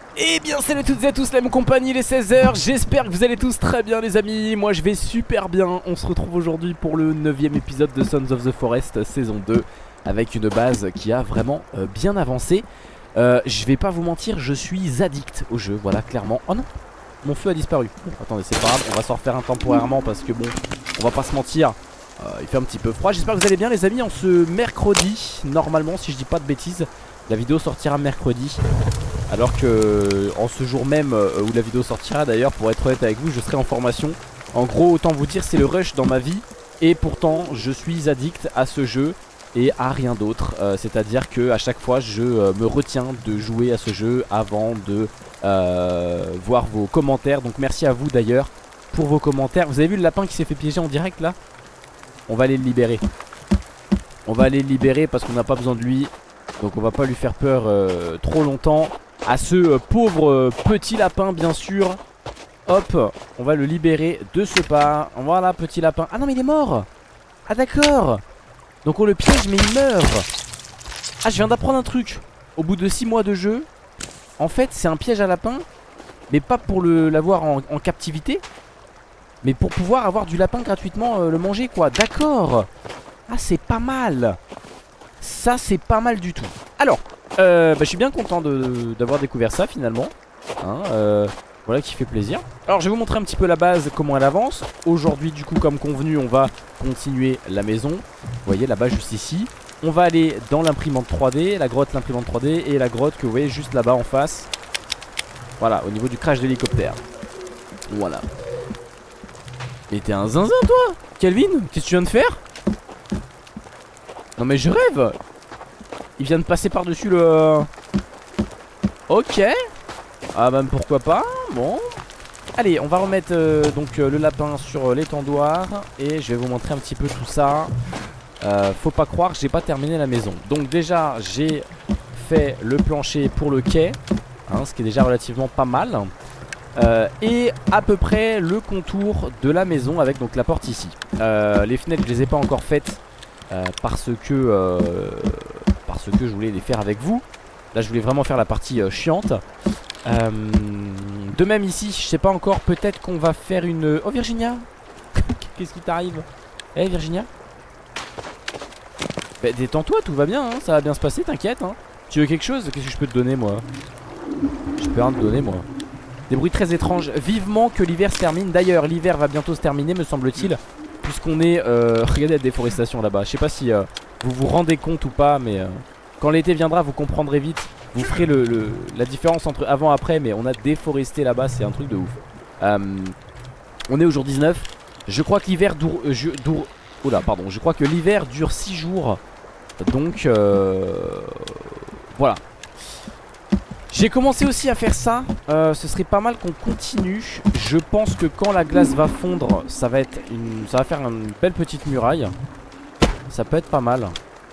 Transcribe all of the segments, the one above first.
Eh bien salut à toutes et à tous, la même compagnie, les 16h. J'espère que vous allez tous très bien les amis. Moi je vais super bien. On se retrouve aujourd'hui pour le 9ème épisode de Sons of the Forest saison 2, avec une base qui a vraiment bien avancé. Je vais pas vous mentir, je suis addict au jeu, voilà clairement. Oh non, mon feu a disparu. Attendez, c'est pas grave, on va s'en refaire un temporairement parce que bon, on va pas se mentir, il fait un petit peu froid. J'espère que vous allez bien les amis. En ce mercredi, normalement si je dis pas de bêtises, la vidéo sortira mercredi. Alors que en ce jour même où la vidéo sortira, d'ailleurs, pour être honnête avec vous, je serai en formation. En gros, autant vous dire, c'est le rush dans ma vie. Et pourtant, je suis addict à ce jeu et à rien d'autre. C'est-à-dire que à chaque fois, je me retiens de jouer à ce jeu avant de voir vos commentaires. Donc merci à vous d'ailleurs pour vos commentaires. Vous avez vu le lapin qui s'est fait piéger en direct là? On va aller le libérer. On va aller le libérer parce qu'on n'a pas besoin de lui. Donc on va pas lui faire peur trop longtemps. À ce pauvre petit lapin bien sûr. Hop, on va le libérer de ce pas. Voilà, petit lapin. Ah non mais il est mort. Ah d'accord. Donc on le piège mais il meurt. Ah, je viens d'apprendre un truc. Au bout de 6 mois de jeu, en fait c'est un piège à lapin. Mais pas pour l'avoir en captivité, mais pour pouvoir avoir du lapin gratuitement, le manger quoi. D'accord. Ah c'est pas mal. Ça c'est pas mal du tout. Alors je suis bien content d'avoir découvert ça finalement, hein, voilà, qui fait plaisir. Alors je vais vous montrer un petit peu la base, comment elle avance. Aujourd'hui du coup comme convenu on va continuer la maison. Vous voyez là-bas juste ici. On va aller dans l'imprimante 3D, la grotte l'imprimante 3D. Et la grotte que vous voyez juste là-bas en face. Voilà, au niveau du crash d'hélicoptère. Voilà. Mais t'es un zinzin toi Kelvin, qu'est-ce que tu viens de faire? Non mais je rêve. Il vient de passer par-dessus le... Ok. Ah bah pourquoi pas. Bon. Allez, on va remettre donc le lapin sur l'étendoir. Et je vais vous montrer un petit peu tout ça. Faut pas croire que j'ai pas terminé la maison. Donc déjà j'ai fait le plancher pour le quai, hein, ce qui est déjà relativement pas mal. Et à peu près le contour de la maison avec donc la porte ici. Les fenêtres je les ai pas encore faites. Parce que je voulais les faire avec vous. Là je voulais vraiment faire la partie chiante. De même ici je sais pas encore, peut-être qu'on va faire une... Oh Virginia. Qu'est-ce qui t'arrive? Eh Virginia, bah, détends-toi, tout va bien hein, ça va bien se passer, t'inquiète hein. Tu veux quelque chose? Qu'est-ce que je peux te donner moi? Je peux rien te donner moi. Des bruits très étranges. Vivement que l'hiver se termine. D'ailleurs l'hiver va bientôt se terminer me semble-t-il, puisqu'on est... regardez la déforestation là-bas. Je sais pas si vous vous rendez compte ou pas, mais quand l'été viendra vous comprendrez vite. Vous ferez la différence entre avant et après. Mais on a déforesté là-bas, c'est un truc de ouf. On est au jour 19. Je crois que l'hiver oula, pardon. Je crois que l'hiver dure 6 jours. Donc voilà. J'ai commencé aussi à faire ça. Ce serait pas mal qu'on continue. Je pense que quand la glace va fondre, ça va faire une belle petite muraille. Ça peut être pas mal.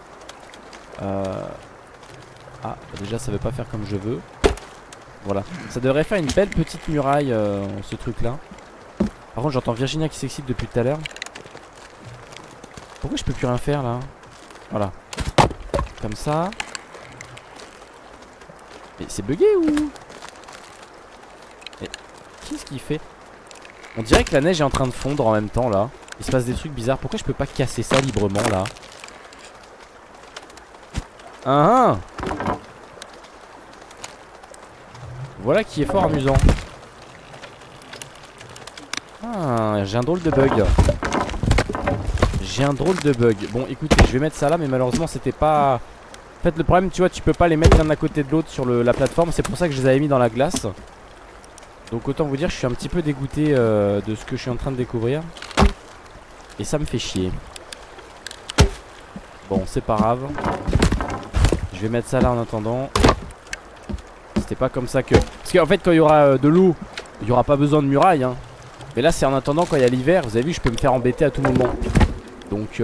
Ah, déjà ça veut pas faire comme je veux. Voilà. Ça devrait faire une belle petite muraille, ce truc là. Par contre j'entends Virginia qui s'excite depuis tout à l'heure. Pourquoi je peux plus rien faire là? Voilà. Comme ça. Mais c'est bugué ou? Mais qu'est-ce qu'il fait? On dirait que la neige est en train de fondre en même temps là. Il se passe des trucs bizarres. Pourquoi je peux pas casser ça librement là? Ah, voilà qui est fort amusant. Ah, j'ai un drôle de bug. J'ai un drôle de bug. Bon écoutez, je vais mettre ça là, mais malheureusement c'était pas... En fait le problème tu vois, tu peux pas les mettre l'un à côté de l'autre sur la plateforme. C'est pour ça que je les avais mis dans la glace. Donc autant vous dire je suis un petit peu dégoûté de ce que je suis en train de découvrir. Et ça me fait chier. Bon c'est pas grave. Je vais mettre ça là en attendant. C'était pas comme ça que... Parce qu'en fait quand il y aura de l'eau, il y aura pas besoin de muraille hein. Mais là c'est en attendant quand il y a l'hiver. Vous avez vu, je peux me faire embêter à tout moment. Donc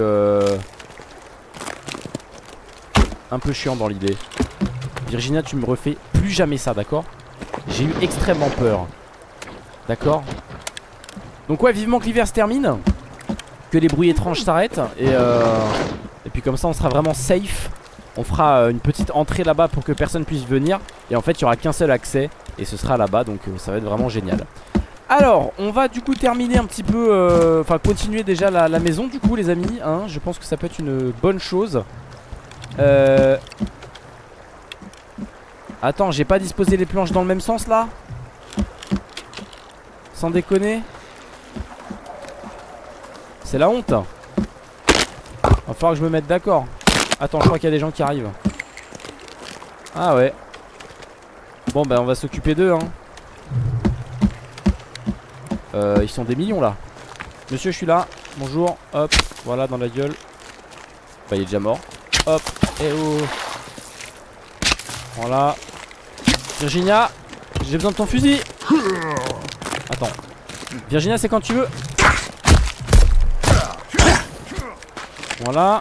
un peu chiant dans l'idée. Virginia, tu me refais plus jamais ça, d'accord? J'ai eu extrêmement peur. D'accord? Donc ouais, vivement que l'hiver se termine, que les bruits étranges s'arrêtent. Et puis comme ça on sera vraiment safe. On fera une petite entrée là-bas pour que personne puisse venir. Et en fait il n'y aura qu'un seul accès. Et ce sera là-bas, donc ça va être vraiment génial. Alors, on va du coup terminer un petit peu, enfin continuer déjà la maison du coup les amis, hein. Je pense que ça peut être une bonne chose. Attends, j'ai pas disposé les planches dans le même sens là? Sans déconner. C'est la honte. Va falloir que je me mette d'accord. Attends, je crois qu'il y a des gens qui arrivent. Ah ouais. Bon bah on va s'occuper d'eux hein. Ils sont des millions là. Monsieur, je suis là. Bonjour. Hop. Voilà, dans la gueule. Bah, il est déjà mort. Hop. Et oh. Voilà. Virginia, j'ai besoin de ton fusil. Attends. Virginia, c'est quand tu veux. Voilà.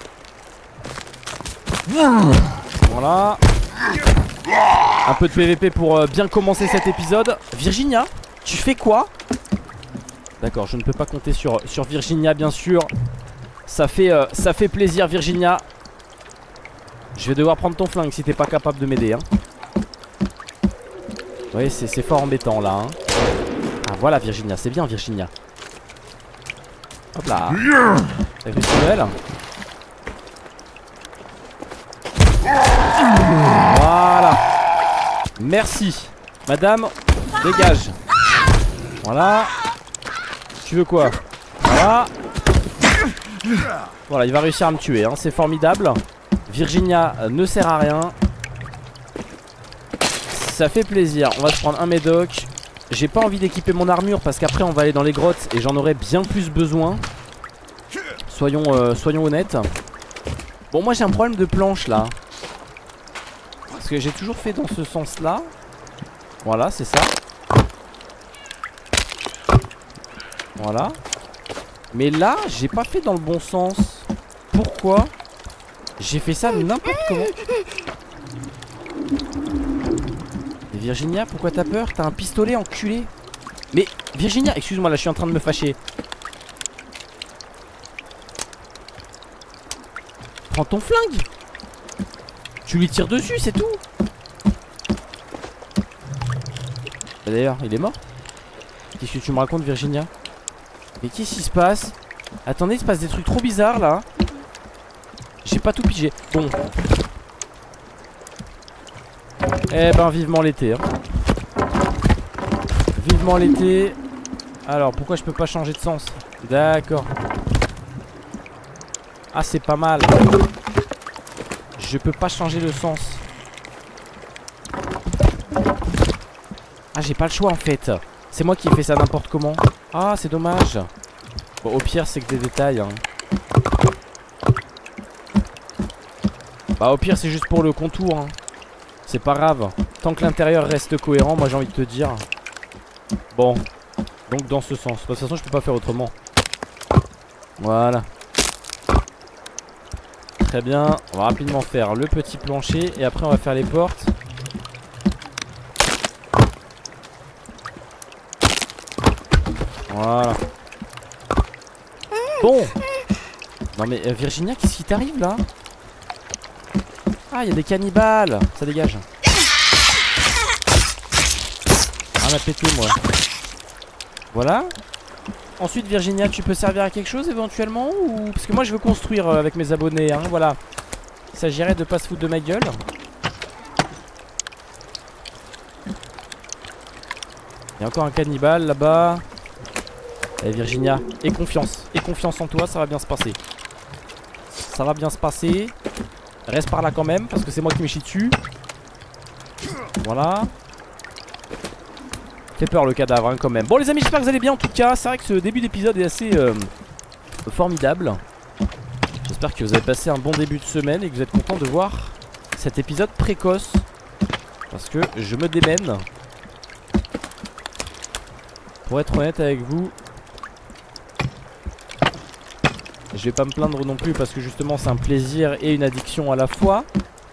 Voilà. Un peu de PVP pour bien commencer cet épisode. Virginia, tu fais quoi? D'accord, je ne peux pas compter sur Virginia bien sûr. Ça fait plaisir Virginia. Je vais devoir prendre ton flingue si t'es pas capable de m'aider hein. Oui, c'est fort embêtant là hein. Ah voilà Virginia, c'est bien Virginia. Hop là. T'as vu ce duel? Voilà. Merci. Madame, dégage. Voilà. Tu veux quoi? Voilà. Voilà, il va réussir à me tuer hein. C'est formidable. Virginia ne sert à rien. Ça fait plaisir. On va se prendre un médoc. J'ai pas envie d'équiper mon armure parce qu'après on va aller dans les grottes et j'en aurai bien plus besoin. Soyons honnêtes. Bon, moi j'ai un problème de planche là. Parce que j'ai toujours fait dans ce sens là. Voilà, c'est ça. Voilà. Mais là, j'ai pas fait dans le bon sens. Pourquoi? J'ai fait ça n'importe comment. Et Virginia, pourquoi t'as peur? T'as un pistolet, enculé. Mais Virginia, excuse-moi, là je suis en train de me fâcher. Prends ton flingue. Tu lui tires dessus, c'est tout. D'ailleurs, il est mort. Qu'est-ce que tu me racontes Virginia? Mais qu'est-ce qui se passe? Attendez, il se passe des trucs trop bizarres là. J'ai pas tout pigé. Bon. Eh ben vivement l'été hein. Vivement l'été. Alors pourquoi je peux pas changer de sens? D'accord. Ah c'est pas mal. Je peux pas changer le sens. Ah j'ai pas le choix en fait. C'est moi qui ai fait ça n'importe comment. Ah c'est dommage. Bon au pire c'est que des détails hein. Bah au pire c'est juste pour le contour hein. C'est pas grave. Tant que l'intérieur reste cohérent, moi j'ai envie de te dire. Bon. Donc dans ce sens. De toute façon je peux pas faire autrement. Voilà. Très bien. On va rapidement faire le petit plancher. Et après on va faire les portes. Voilà. Bon. Non mais Virginia, qu'est-ce qui t'arrive là? Ah, il y a des cannibales. Ça dégage. Ah, m'a pété moi. Voilà. Ensuite Virginia, tu peux servir à quelque chose éventuellement ou... Parce que moi je veux construire avec mes abonnés hein, voilà. Il s'agirait de pas se foutre de ma gueule. Il y a encore un cannibale là-bas. Allez Virginia, aie confiance en toi, ça va bien se passer. Ça va bien se passer. Reste par là quand même, parce que c'est moi qui me chie dessus. Voilà. Fait peur le cadavre hein, quand même. Bon les amis, j'espère que vous allez bien en tout cas. C'est vrai que ce début d'épisode est assez formidable. J'espère que vous avez passé un bon début de semaine et que vous êtes content de voir cet épisode précoce. Parce que je me démène. Pour être honnête avec vous, je vais pas me plaindre non plus parce que justement c'est un plaisir et une addiction à la fois.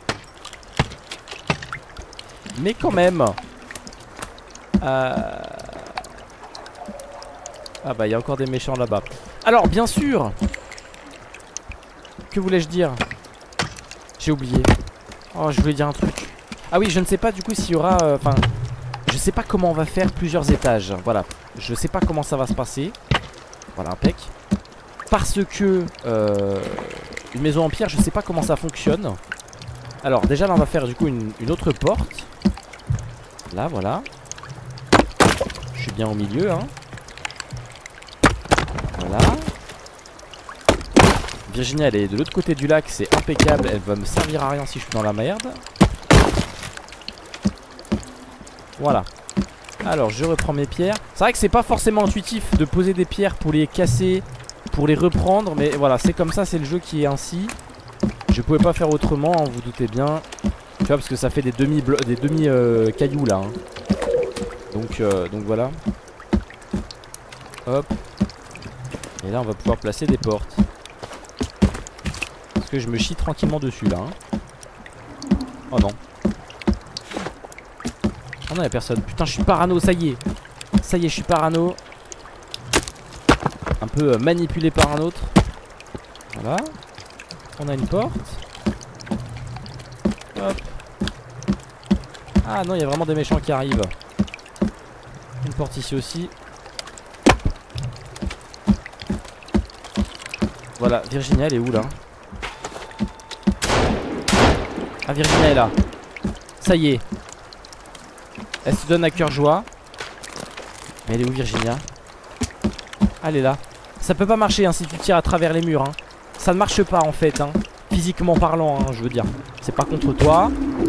Mais quand même. Ah bah il y a encore des méchants là-bas. Alors bien sûr. Que voulais-je dire? J'ai oublié. Oh je voulais dire un truc. Ah oui je ne sais pas du coup s'il y aura... Enfin Je sais pas comment on va faire plusieurs étages. Voilà, je sais pas comment ça va se passer. Voilà, impec. Parce que une maison en pierre, je sais pas comment ça fonctionne. Alors déjà là on va faire du coup une autre porte. Là voilà. Je suis bien au milieu hein. Voilà. Virginia elle est de l'autre côté du lac, c'est impeccable. Elle va me servir à rien si je suis dans la merde. Voilà. Alors je reprends mes pierres. C'est vrai que c'est pas forcément intuitif de poser des pierres pour les casser, pour les reprendre. Mais voilà, c'est comme ça, c'est le jeu qui est ainsi. Je pouvais pas faire autrement, hein, vous doutez bien. Tu vois, parce que ça fait des demi cailloux là hein. Donc voilà. Hop. Et là on va pouvoir placer des portes. Parce que je me chie tranquillement dessus là hein. Oh non. Oh non y'a personne. Putain je suis parano, ça y est. Ça y est je suis parano. Un peu manipulé par un autre. Voilà. On a une porte. Hop. Ah non, il y a vraiment des méchants qui arrivent. Une porte ici aussi. Voilà, Virginia elle est où là? Ah Virginia est là. Ça y est. Elle se donne à cœur joie. Mais elle est où Virginia? Ah, elle est là. Ça peut pas marcher hein, si tu tires à travers les murs hein. Ça ne marche pas en fait hein. Physiquement parlant hein, je veux dire. C'est pas contre toi.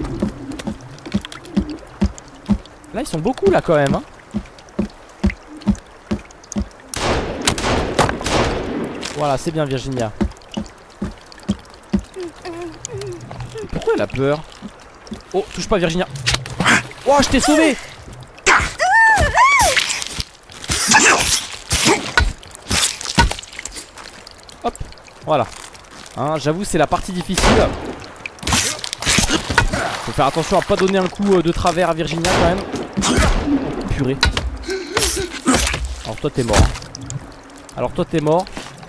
Là ils sont beaucoup là quand même hein. Voilà c'est bien Virginia. Pourquoi elle a peur? Oh touche pas Virginia. Oh je t'ai sauvé. Hop, voilà hein, j'avoue c'est la partie difficile. Faut faire attention à pas donner un coup de travers à Virginia quand même. Oh, purée. Alors toi t'es mort hein. Alors toi t'es mort.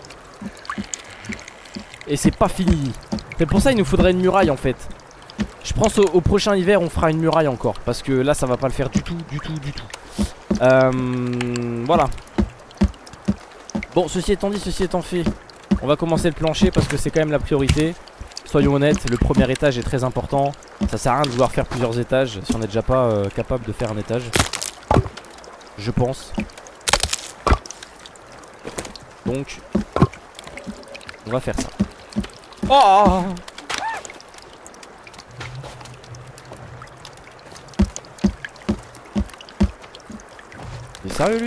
Et c'est pas fini. C'est pour ça il nous faudrait une muraille en fait. Je pense au prochain hiver on fera une muraille encore. Parce que là ça va pas le faire du tout. Voilà. Bon ceci étant dit, ceci étant fait, on va commencer le plancher parce que c'est quand même la priorité. Soyons honnêtes, le premier étage est très important. Ça sert à rien de vouloir faire plusieurs étages si on n'est déjà pas capable de faire un étage. Je pense. Donc on va faire ça. Oh! Il est sérieux lui?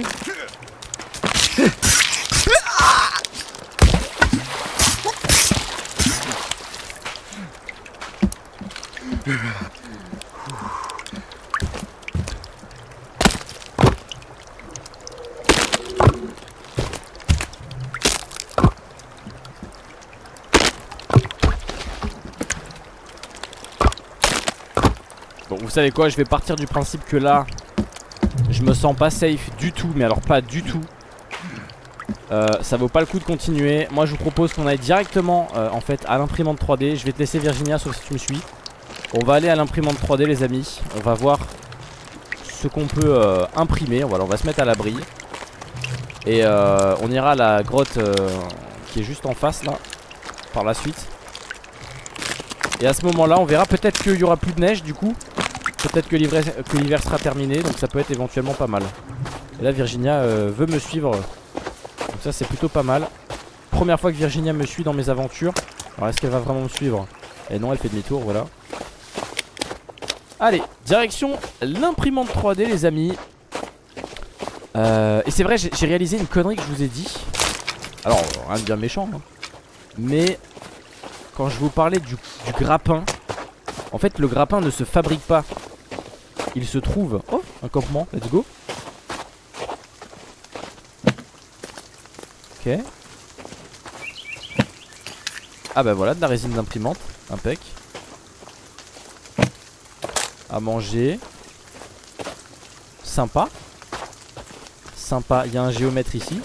Bon vous savez quoi, je vais partir du principe que là je me sens pas safe du tout. Mais alors pas du tout. Ça vaut pas le coup de continuer. Moi je vous propose qu'on aille directement en fait à l'imprimante 3D. Je vais te laisser Virginia sauf si tu me suis. On va aller à l'imprimante 3D les amis. On va voir ce qu'on peut imprimer. Voilà, on va se mettre à l'abri. Et on ira à la grotte qui est juste en face là. Par la suite. Et à ce moment là on verra, peut-être qu'il y aura plus de neige du coup. Peut-être que l'hiver sera terminé. Donc ça peut être éventuellement pas mal. Et là Virginia veut me suivre. Donc ça c'est plutôt pas mal. Première fois que Virginia me suit dans mes aventures. Alors est-ce qu'elle va vraiment me suivre? Et non elle fait demi-tour voilà. Allez, direction l'imprimante 3D les amis. Et c'est vrai j'ai réalisé une connerie que je vous ai dit. Alors rien de bien méchant hein. Mais quand je vous parlais du grappin, en fait le grappin ne se fabrique pas. Il se trouve. Oh un campement, let's go. Ok. Ah bah voilà de la résine d'imprimante. Impec. À manger. Sympa. Sympa, il y a un géomètre ici.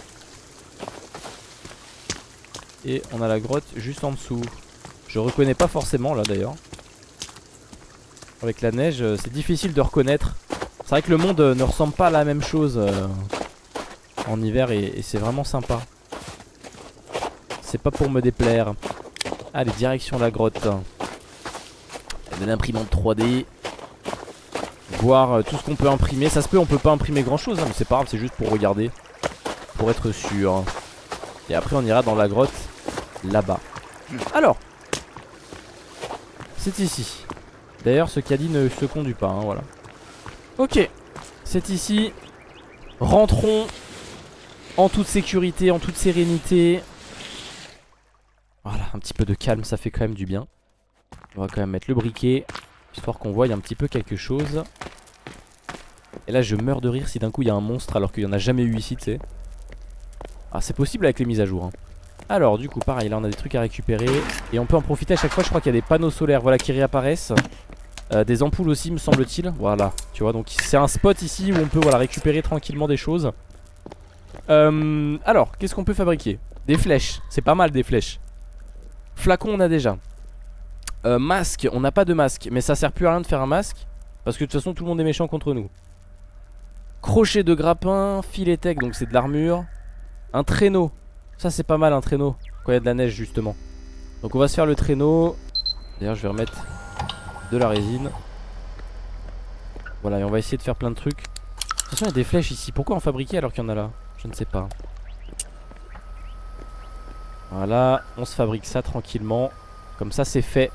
Et on a la grotte juste en dessous. Je reconnais pas forcément là d'ailleurs. Avec la neige c'est difficile de reconnaître. C'est vrai que le monde ne ressemble pas à la même chose en hiver et c'est vraiment sympa. C'est pas pour me déplaire. Allez, direction la grotte. Il y a de l'imprimante 3D. Voir tout ce qu'on peut imprimer. Ça se peut, on peut pas imprimer grand chose, hein, mais c'est pas grave, c'est juste pour regarder. Pour être sûr. Et après on ira dans la grotte là-bas. Alors, c'est ici. D'ailleurs ce caddie ne se conduit pas, hein, voilà. Ok, c'est ici. Rentrons en toute sécurité, en toute sérénité. Voilà, un petit peu de calme, ça fait quand même du bien. On va quand même mettre le briquet, histoire qu'on voie un petit peu quelque chose. Et là je meurs de rire si d'un coup il y a un monstre alors qu'il n'y en a jamais eu ici, tu sais. Ah, c'est possible avec les mises à jour, hein. Alors du coup pareil, là on a des trucs à récupérer. Et on peut en profiter à chaque fois, je crois qu'il y a des panneaux solaires, voilà, qui réapparaissent. Des ampoules aussi me semble-t-il. Voilà, tu vois, donc c'est un spot ici où on peut, voilà, récupérer tranquillement des choses. Alors, qu'est-ce qu'on peut fabriquer? Des flèches, c'est pas mal des flèches. Flacon on a déjà. Masque, on n'a pas de masque. Mais ça sert plus à rien de faire un masque, parce que de toute façon tout le monde est méchant contre nous. Crochet de grappin, filet tech, donc c'est de l'armure. Un traîneau, ça c'est pas mal un traîneau quand il y a de la neige justement. Donc on va se faire le traîneau. D'ailleurs je vais remettre de la résine. Voilà, et on va essayer de faire plein de trucs. De toute façon il y a des flèches ici, pourquoi en fabriquer alors qu'il y en a là? Je ne sais pas. Voilà, on se fabrique ça tranquillement. Comme ça c'est fait.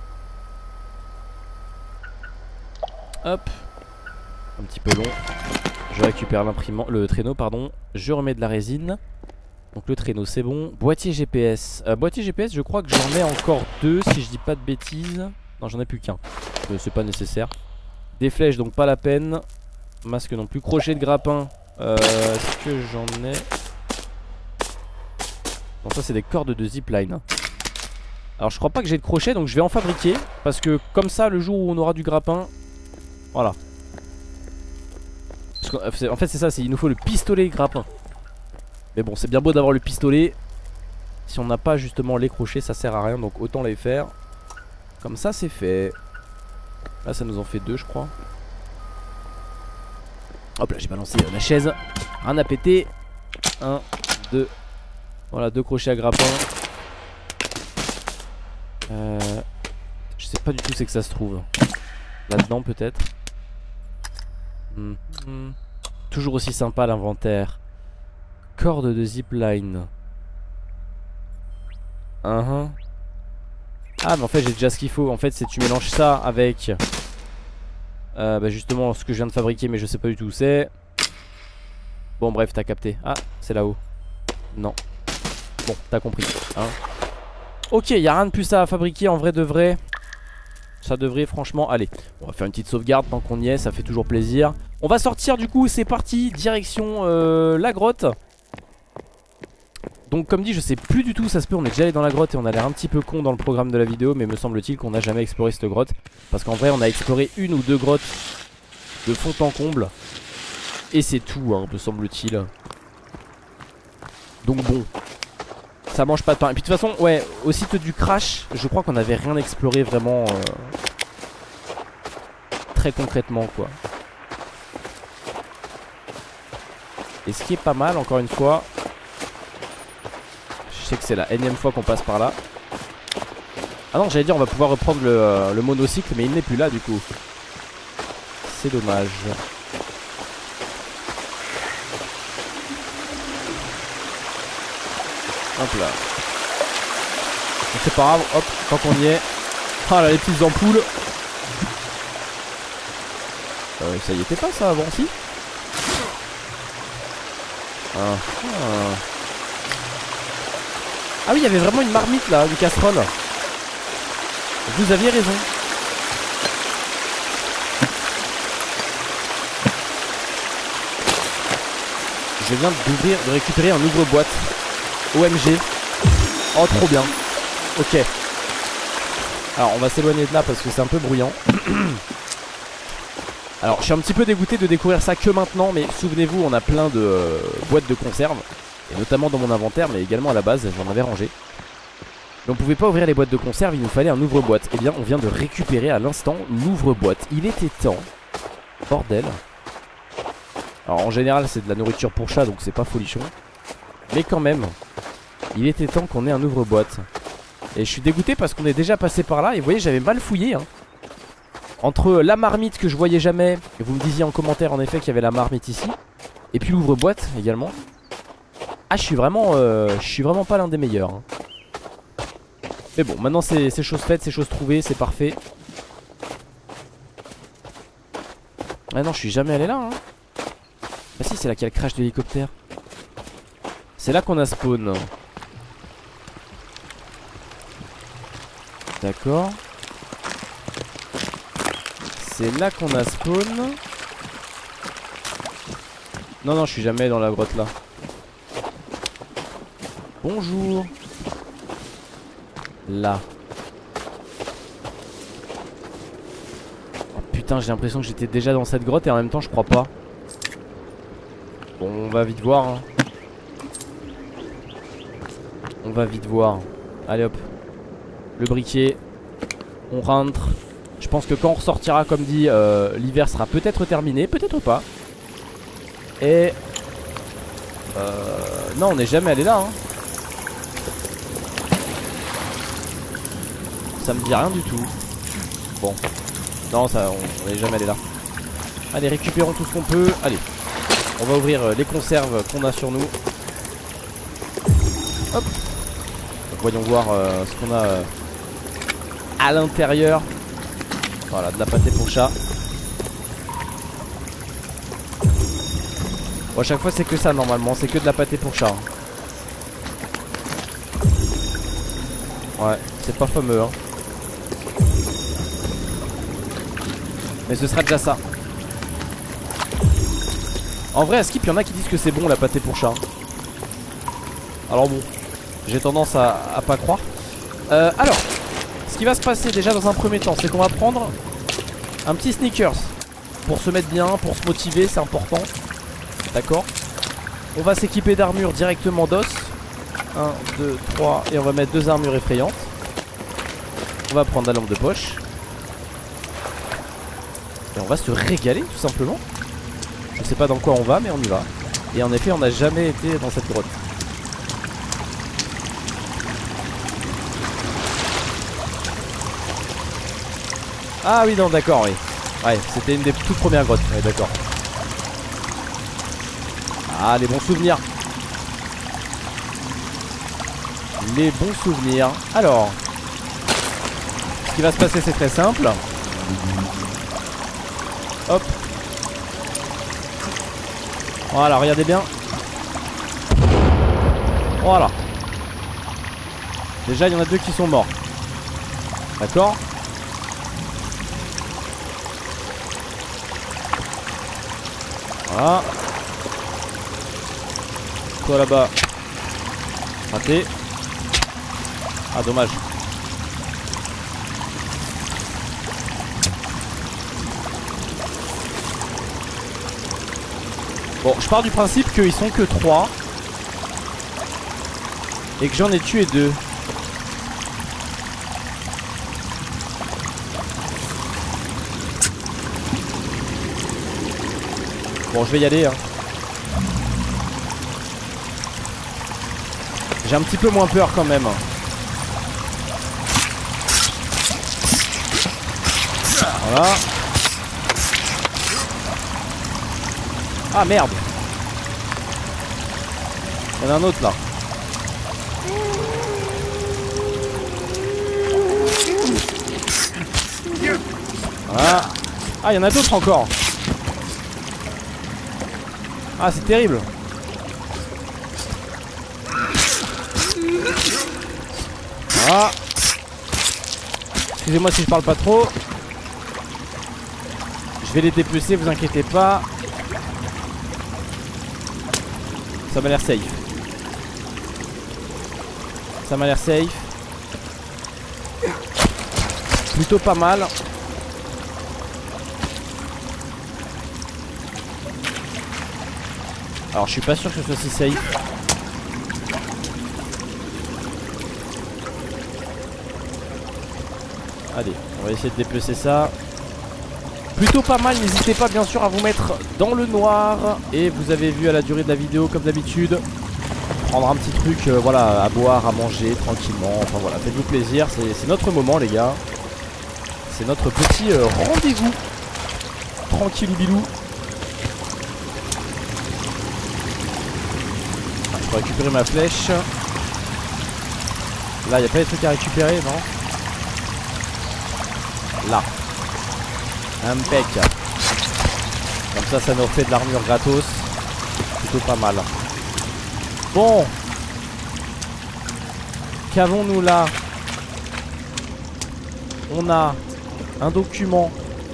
Hop. Un petit peu long. Je récupère le traîneau, pardon. Je remets de la résine. Donc le traîneau c'est bon. Boîtier GPS. Boîtier GPS je crois que j'en ai encore 2 si je dis pas de bêtises. Non, j'en ai plus qu'un. C'est pas nécessaire. Des flèches donc pas la peine. Masque non plus. Crochet de grappin. Est-ce que j'en ai? Non, ça c'est des cordes de zipline. Alors je crois pas que j'ai de crochet, donc je vais en fabriquer. Parce que comme ça le jour où on aura du grappin, voilà. Parce en fait c'est ça, il nous faut le pistolet grappin. Mais bon, c'est bien beau d'avoir le pistolet. Si on n'a pas justement les crochets, ça sert à rien, donc autant les faire. Comme ça c'est fait. Là ça nous en fait 2 je crois. Hop là, j'ai balancé la chaise. Rien à péter. 1, 2. Voilà, 2 crochets à grappin. Je sais pas du tout où c'est que ça se trouve. Là-dedans peut-être. Toujours aussi sympa l'inventaire. Corde de zipline. Ah mais en fait j'ai déjà ce qu'il faut. En fait c'est tu mélanges ça avec bah justement ce que je viens de fabriquer, mais je sais pas du tout où c'est. Bon bref, t'as capté. Ah, c'est là-haut. Non. Bon, t'as compris, hein. Ok, y a rien de plus à fabriquer en vrai de vrai. Ça devrait franchement aller. On va faire une petite sauvegarde tant qu'on y est, ça fait toujours plaisir. On va sortir du coup, c'est parti. Direction la grotte. Donc comme dit, je sais plus du tout, ça se peut on est déjà allé dans la grotte et on a l'air un petit peu con dans le programme de la vidéo. Mais me semble-t-il qu'on n'a jamais exploré cette grotte. Parce qu'en vrai on a exploré 1 ou 2 grottes de fond en comble. Et c'est tout, hein, me semble-t-il. Donc bon, ça mange pas de pain. Et puis de toute façon, ouais, au site du crash, je crois qu'on avait rien exploré vraiment très concrètement quoi. Et ce qui est pas mal, encore une fois, je sais que c'est la énième fois qu'on passe par là. Ah non, j'allais dire on va pouvoir reprendre le monocycle, mais il n'est plus là du coup. C'est dommage. Hop là. C'est pas grave, hop, tant qu'on y est. Ah là, les petites ampoules. Ça y était pas ça avant, si. Ah oui, il y avait vraiment une marmite là, une casserole. Vous aviez raison. Je viens de récupérer un ouvre-boîte. OMG. Oh, trop bien. Ok. Alors, on va s'éloigner de là parce que c'est un peu bruyant. Alors, je suis un petit peu dégoûté de découvrir ça que maintenant. Mais souvenez-vous, on a plein de boîtes de conserve. Et notamment dans mon inventaire, mais également à la base, j'en avais rangé. Mais on pouvait pas ouvrir les boîtes de conserve, il nous fallait un ouvre-boîte. Et bien, on vient de récupérer à l'instant l'ouvre-boîte. Il était temps. Bordel. Alors en général c'est de la nourriture pour chat, donc c'est pas folichon. Mais quand même, il était temps qu'on ait un ouvre-boîte. Et je suis dégoûté parce qu'on est déjà passé par là. Et vous voyez, j'avais mal fouillé hein. Entre la marmite que je voyais jamais, et vous me disiez en commentaire en effet qu'il y avait la marmite ici, et puis l'ouvre-boîte également. Ah, je suis vraiment pas l'un des meilleurs hein. Mais bon, maintenant c'est chose faite, c'est chose trouvée, c'est parfait. Ah non, je suis jamais allé là hein. Ah si, c'est là qu'il y a le crash de l'hélicoptère. C'est là qu'on a spawn. D'accord. C'est là qu'on a spawn. Non, non, je suis jamais dans la grotte là. Bonjour. Là. Oh putain, j'ai l'impression que j'étais déjà dans cette grotte et en même temps je crois pas. Bon, on va vite voir hein. On va vite voir. Allez hop. Le briquet. On rentre. Je pense que quand on ressortira, comme dit, l'hiver sera peut-être terminé, peut-être pas. Et... non, on n'est jamais allé là hein. Ça me dit rien du tout. Bon. Non, ça, on n'est jamais allé là. Allez, récupérons tout ce qu'on peut. Allez. On va ouvrir les conserves qu'on a sur nous. Hop. Donc, voyons voir ce qu'on a à l'intérieur. Voilà, de la pâtée pour chat. Bon, à chaque fois c'est que ça normalement, c'est que de la pâtée pour chat. Ouais, c'est pas fameux hein. Mais ce sera déjà ça. En vrai à Skip il y en a qui disent que c'est bon la pâtée pour chat. Alors bon, j'ai tendance à pas croire. Alors, ce qui va se passer déjà dans un premier temps, c'est qu'on va prendre un petit sneakers pour se mettre bien, pour se motiver, c'est important. D'accord. On va s'équiper d'armure directement d'os. 1, 2, 3 et on va mettre 2 armures effrayantes. On va prendre la lampe de poche. Et on va se régaler tout simplement. Je sais pas dans quoi on va mais on y va. Et en effet on n'a jamais été dans cette grotte. Ah oui non d'accord oui. Ouais c'était une des toutes premières grottes. Ouais d'accord. Ah les bons souvenirs. Les bons souvenirs. Alors ce qui va se passer c'est très simple. Hop. Voilà regardez bien. Voilà. Déjà il y en a 2 qui sont morts. D'accord. Voilà. Toi là-bas. Raté. Ah dommage. Bon je pars du principe qu'ils sont que 3 et que j'en ai tué 2. Bon je vais y aller hein. J'ai un petit peu moins peur quand même. Voilà. Ah merde. Il y en a un autre là. Voilà. Ah il y en a d'autres encore. Ah c'est terrible. Voilà. Excusez-moi si je parle pas trop. Je vais les dépecer, vous inquiétez pas. Ça m'a l'air safe. Ça m'a l'air safe. Plutôt pas mal. Alors je suis pas sûr que ce soit si safe. Allez, on va essayer de dépecer ça. Plutôt pas mal, n'hésitez pas bien sûr à vous mettre dans le noir. Et vous avez vu à la durée de la vidéo comme d'habitude, prendre un petit truc voilà, à boire, à manger tranquillement. Enfin voilà, faites-vous plaisir, c'est notre moment les gars. C'est notre petit rendez-vous. Tranquille ou bilou. Ah, je peux récupérer ma flèche. Là, il n'y a pas des trucs à récupérer, non? Là. Impec. Comme ça nous refait de l'armure gratos. Plutôt pas mal. Bon. Qu'avons-nous là? On a un document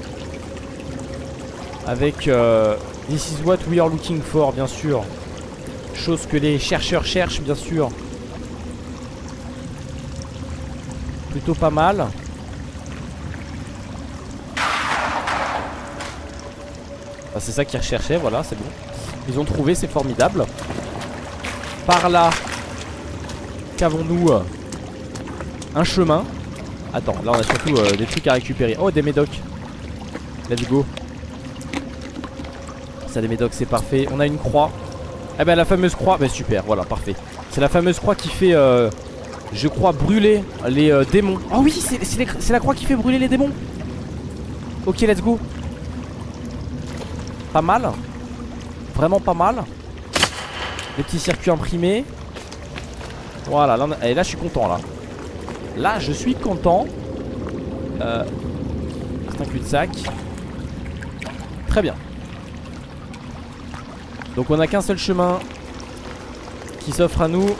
avec This is what we are looking for, bien sûr. Chose que les chercheurs cherchent, bien sûr. Plutôt pas mal. Ah, c'est ça qu'ils recherchaient, voilà, c'est bon. Ils ont trouvé, c'est formidable. Par là, qu'avons-nous? Un chemin. Attends, là on a surtout des trucs à récupérer. Oh, des médocs. Let's go. Ça, des médocs, c'est parfait. On a une croix. Eh ben la fameuse croix, bah super, voilà, parfait. C'est la fameuse croix qui fait, je crois, brûler les démons. Oh oui, c'est la croix qui fait brûler les démons. Ok, let's go. Pas mal. Vraiment pas mal. Les petits circuits imprimés. Voilà, là, et là je suis content là. Là je suis content. C'est un cul-de-sac. Très bien. Donc on n'a qu'un seul chemin qui s'offre à nous.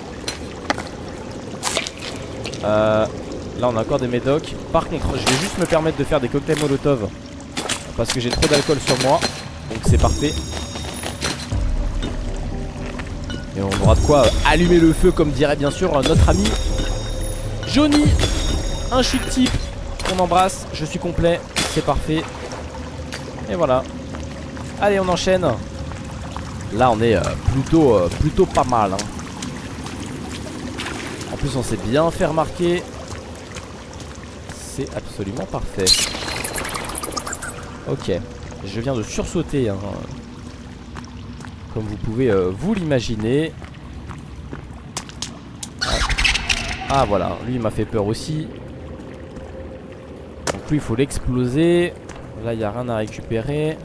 Là on a encore des médocs. Par contre je vais juste me permettre de faire des cocktails molotov parce que j'ai trop d'alcool sur moi. Donc c'est parfait. Et on aura de quoi allumer le feu, comme dirait bien sûr notre ami Johnny. Un chute type qu'on embrasse. Je suis complet, c'est parfait. Et voilà. Allez, on enchaîne. Là on est plutôt pas mal, hein. En plus on s'est bien fait remarquer. C'est absolument parfait. Ok. Je viens de sursauter, hein, comme vous pouvez vous l'imaginer. Ah voilà, lui il m'a fait peur aussi. Donc lui il faut l'exploser. Là il n'y a rien à récupérer.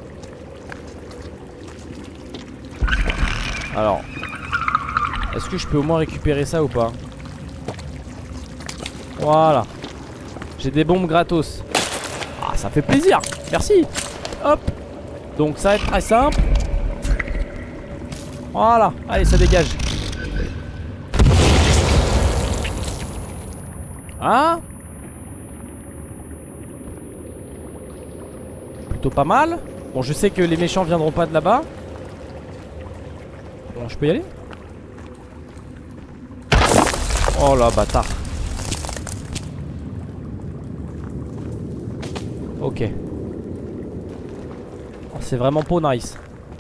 Alors, est-ce que je peux au moins récupérer ça ou pas? Voilà. J'ai des bombes gratos. Ah, ça fait plaisir. Merci. Hop. Donc ça va être très simple. Voilà. Allez, ça dégage. Hein? Plutôt pas mal. Bon, je sais que les méchants viendront pas de là-bas. Bon, je peux y aller? Oh là, bâtard. Ok. Oh, c'est vraiment pas nice.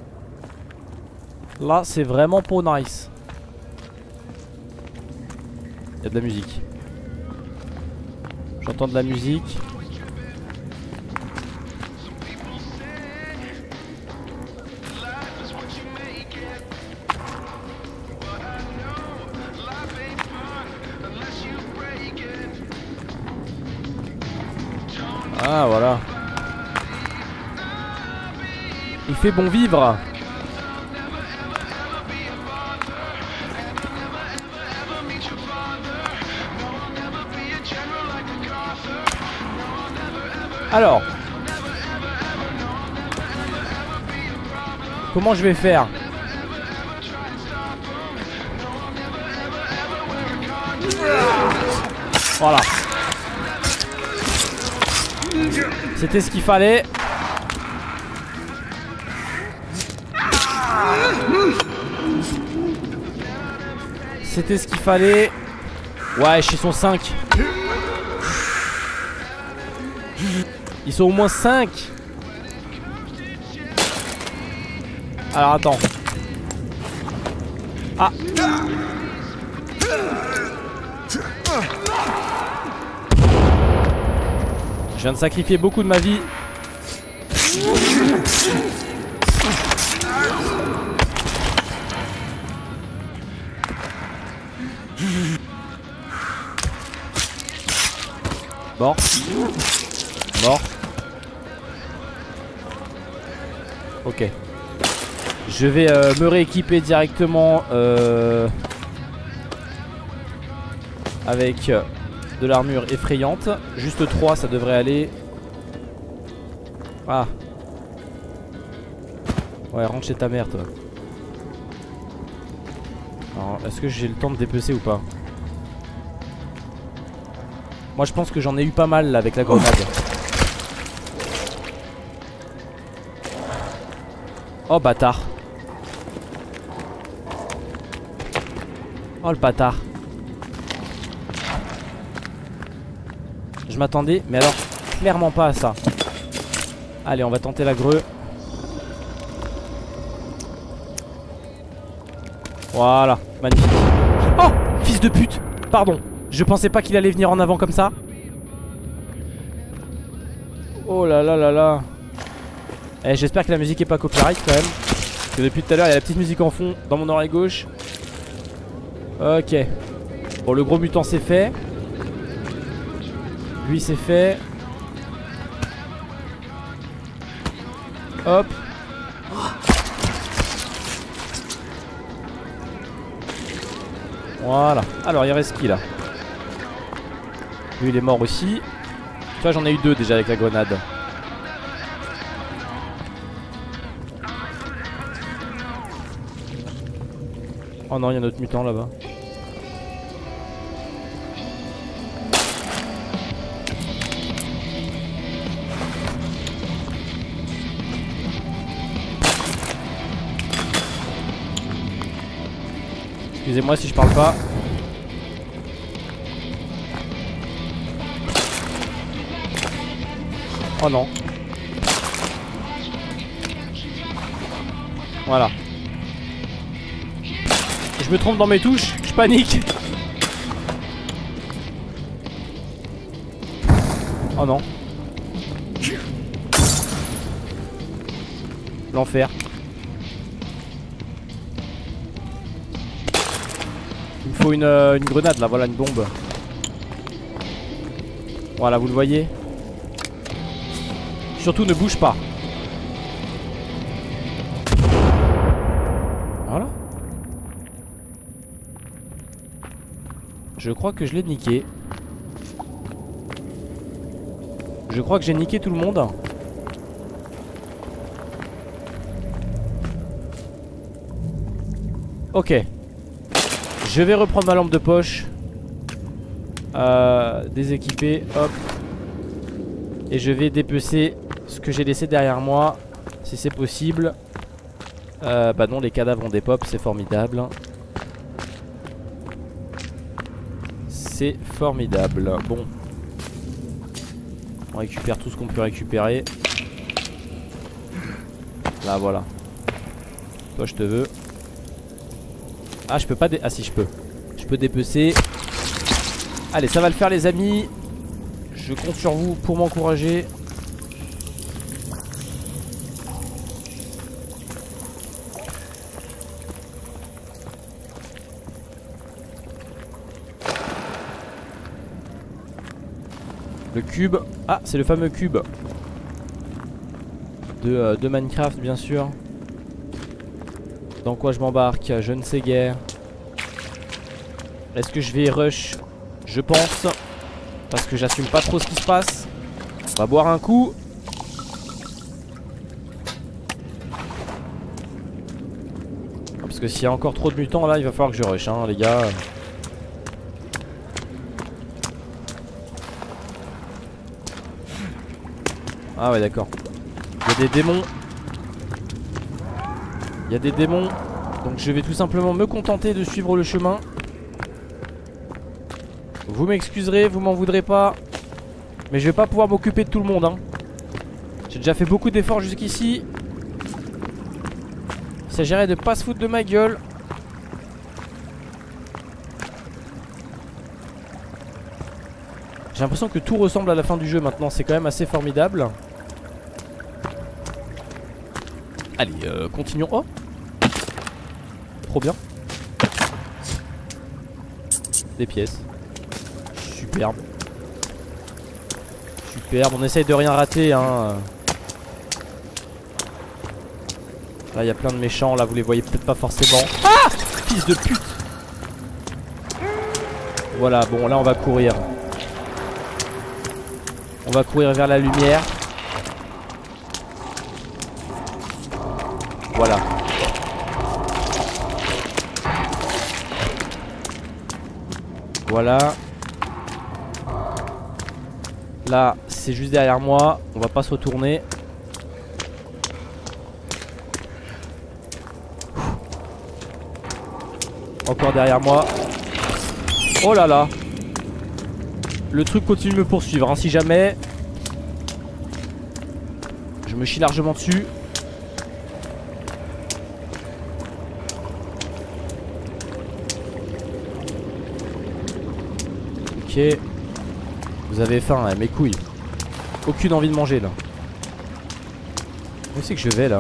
Là, c'est vraiment pas nice. Il y a de la musique. J'entends de la musique. Ah voilà. Il fait bon vivre. Alors, comment je vais faire? Voilà. C'était ce qu'il fallait. C'était ce qu'il fallait. Ouais, ils sont 5. Ils sont au moins 5. Alors attends. Ah. Je viens de sacrifier beaucoup de ma vie. Mort. Mort. Ok. Je vais me rééquiper directement avec de l'armure effrayante. Juste 3 ça devrait aller. Ah. Ouais, rentre chez ta mère toi. Alors est-ce que j'ai le temps de dépecer ou pas? Moi je pense que j'en ai eu pas mal là, avec la grenade. Oh bâtard. Oh le bâtard. Je m'attendais, mais alors clairement pas à ça. Allez, on va tenter la greu. Voilà, magnifique. Oh, fils de pute. Pardon, je pensais pas qu'il allait venir en avant comme ça. Oh là là là là. Eh, j'espère que la musique est pas copyright quand même. Parce que depuis tout à l'heure il y a la petite musique en fond dans mon oreille gauche. Ok. Bon, le gros mutant c'est fait. Lui c'est fait. Hop. Voilà. Alors il reste qui là? Lui il est mort aussi. Tu vois, j'en ai eu 2 déjà avec la grenade. Oh non, il y a un autre mutant là-bas. Excusez-moi si je parle pas. Oh non. Voilà. Je me trompe dans mes touches, je panique. Oh non. L'enfer. Il me faut une grenade là, voilà une bombe. Voilà, vous le voyez. Surtout ne bouge pas. Voilà. Je crois que je l'ai niqué. Je crois que j'ai niqué tout le monde. Ok. Je vais reprendre ma lampe de poche. Déséquiper. Hop. Et je vais dépecer ce que j'ai laissé derrière moi. Si c'est possible. Bah non, les cadavres ont des pops. C'est formidable. C'est formidable. Bon. On récupère tout ce qu'on peut récupérer. Là voilà. Toi je te veux. Ah je peux pas ah si je peux. Je peux dépecer. Allez ça va le faire les amis. Je compte sur vous pour m'encourager. Le cube. Ah c'est le fameux cube de Minecraft bien sûr. Dans quoi je m'embarque? Je ne sais guère. Est-ce que je vais rush? Je pense. Parce que j'assume pas trop ce qui se passe. On va boire un coup. Parce que s'il y a encore trop de mutants là, il va falloir que je rush hein, les gars. Ah ouais d'accord. Il y a des démons. Il y a des démons. Donc je vais tout simplement me contenter de suivre le chemin. Vous m'excuserez, vous m'en voudrez pas. Mais je vais pas pouvoir m'occuper de tout le monde hein. J'ai déjà fait beaucoup d'efforts jusqu'ici. Il s'agirait de pas se foutre de ma gueule. J'ai l'impression que tout ressemble à la fin du jeu maintenant. C'est quand même assez formidable. Allez, continuons. Oh, trop bien. Des pièces. Superbe. Superbe, on essaye de rien rater hein. Là il y a plein de méchants, là vous les voyez peut-être pas forcément. Ah, fils de pute. Voilà, bon là on va courir. On va courir vers la lumière. Voilà. Voilà. Là, c'est juste derrière moi. On va pas se retourner. Encore derrière moi. Oh là là. Le truc continue de me poursuivre hein, si jamais je me chie largement dessus. Ok. Vous avez faim hein, mes couilles. Aucune envie de manger là. Où c'est que je vais là?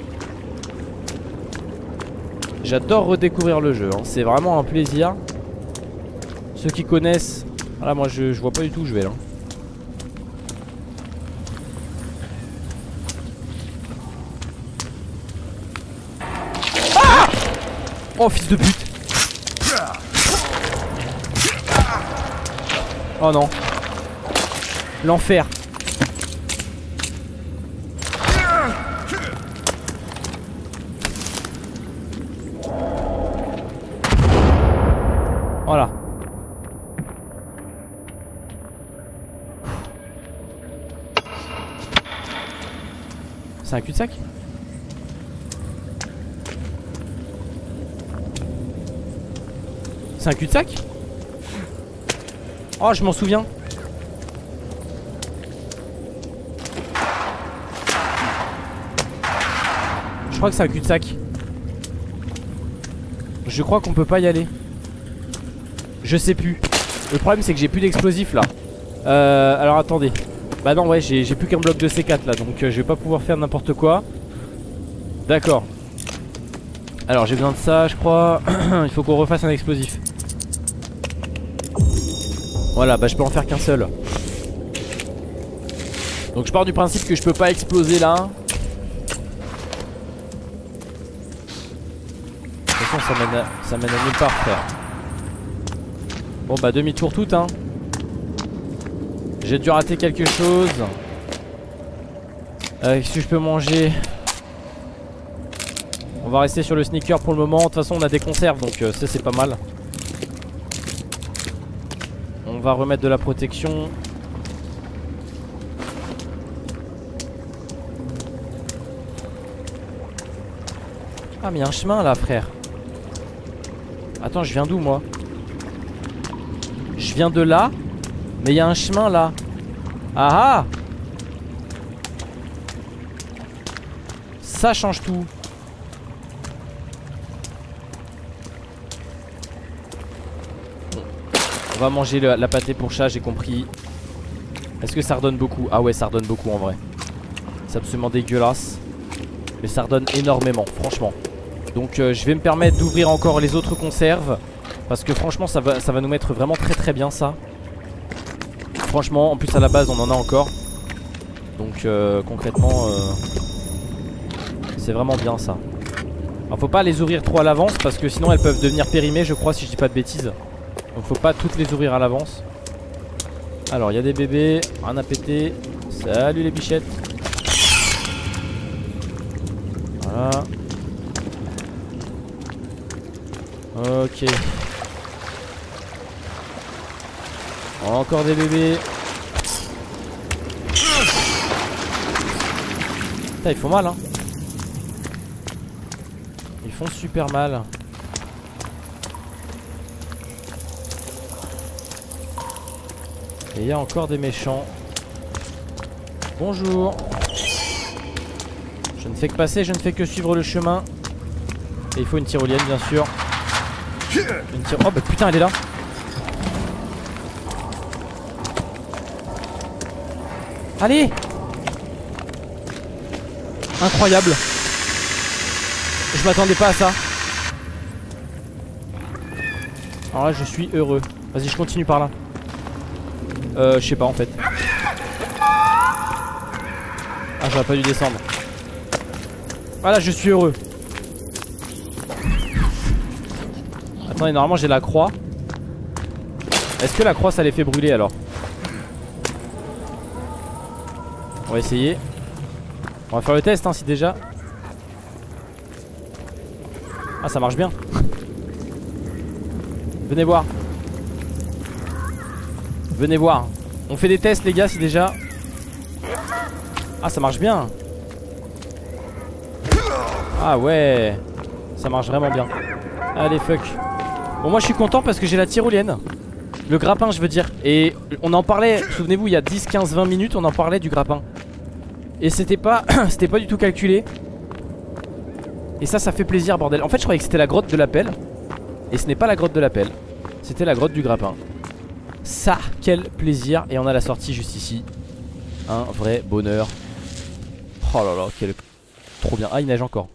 J'adore redécouvrir le jeu hein. C'est vraiment un plaisir. Ceux qui connaissent. Voilà, moi je vois pas du tout où je vais là. Ah! Oh fils de pute. Oh non. L'enfer. Voilà. C'est un cul-de-sac? C'est un cul-de-sac? Oh je m'en souviens. Je crois que c'est un cul-de-sac. Je crois qu'on peut pas y aller. Je sais plus. Le problème c'est que j'ai plus d'explosifs là. Alors attendez. Bah non ouais j'ai plus qu'un bloc de C4 là. Donc je vais pas pouvoir faire n'importe quoi. D'accord. Alors j'ai besoin de ça je crois. Il faut qu'on refasse un explosif. Voilà bah je peux en faire qu'un seul. Donc je pars du principe que je peux pas exploser là. De toute façon ça mène à nulle part frère. Bon bah demi-tour tout hein. J'ai dû rater quelque chose. Qu'est-ce que je peux manger? On va rester sur le sneaker pour le moment. De toute façon on a des conserves donc ça c'est pas mal. On va remettre de la protection. Ah mais il y a un chemin là frère. Attends je viens d'où moi? Je viens de là. Mais il y a un chemin là. Ah ah. Ça change tout. Bon. On va manger la pâtée pour chat, j'ai compris. Est-ce que ça redonne beaucoup? Ah ouais ça redonne beaucoup en vrai. C'est absolument dégueulasse. Mais ça redonne énormément franchement. Donc je vais me permettre d'ouvrir encore les autres conserves. Parce que franchement ça va nous mettre vraiment très bien ça. Franchement en plus à la base on en a encore. Donc concrètement c'est vraiment bien ça. Alors faut pas les ouvrir trop à l'avance parce que sinon elles peuvent devenir périmées je crois si je dis pas de bêtises. Donc faut pas toutes les ouvrir à l'avance. Alors il y a des bébés, rien à péter. Salut les bichettes. Voilà. Ok. Encore des bébés. Putain ils font mal hein. Ils font super mal. Et il y a encore des méchants. Bonjour. Je ne fais que passer, je ne fais que suivre le chemin. Et il faut une tyrolienne bien sûr. Oh bah putain elle est là. Allez. Incroyable. Je m'attendais pas à ça. Alors là je suis heureux. Vas-y je continue par là. Je sais pas en fait. Ah j'aurais pas dû descendre. Voilà je suis heureux. Attendez normalement j'ai la croix. Est-ce que la croix ça les fait brûler alors? On va essayer. On va faire le test hein si déjà. Ah ça marche bien. Venez voir. Venez voir. On fait des tests les gars si déjà. Ah ça marche bien. Ah ouais. Ça marche vraiment bien. Allez fuck. Bon moi je suis content parce que j'ai la tyrolienne. Le grappin je veux dire. Et on en parlait, souvenez-vous il y a 10, 15, 20 minutes on en parlait du grappin. Et c'était pas c'était pas du tout calculé. Et ça fait plaisir bordel. En fait je croyais que c'était la grotte de l'appel. Et ce n'est pas la grotte de l'appel. C'était la grotte du grappin. Ça quel plaisir. Et on a la sortie juste ici. Un vrai bonheur. Oh là là quel... Trop bien. Ah il neige encore.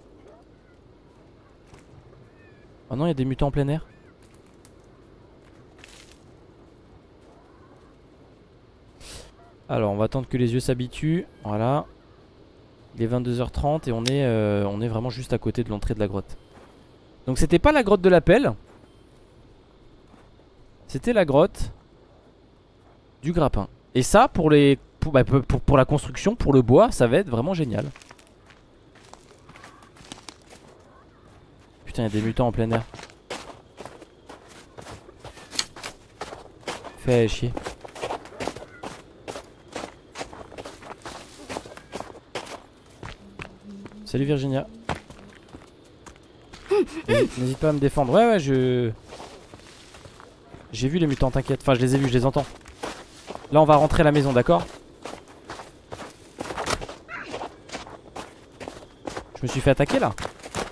Oh non il y a des mutants en plein air. Alors on va attendre que les yeux s'habituent. Voilà. Il est 22h30 et on est vraiment juste à côté de l'entrée de la grotte. Donc c'était pas la grotte de l'appel. C'était la grotte du grappin. Et ça pour la construction, pour le bois, ça va être vraiment génial. Putain il y a des mutants en plein air. Fait chier. Salut Virginia. N'hésite pas à me défendre. Ouais j'ai vu les mutants t'inquiète. Enfin je les ai vus, je les entends. Là on va rentrer à la maison d'accord. Je me suis fait attaquer là.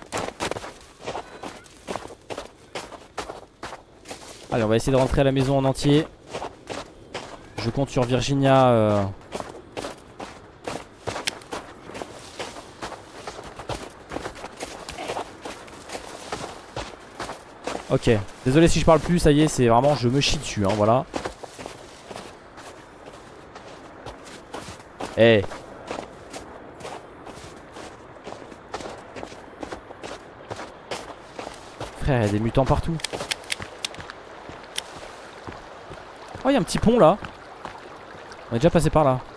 Allez on va essayer de rentrer à la maison en entier. Je compte sur Virginia Ok, désolé si je parle plus, ça y est, c'est vraiment, je me chie dessus, hein, voilà. Eh. Frère, il y a des mutants partout. Oh, il y a un petit pont là. On est déjà passé par là.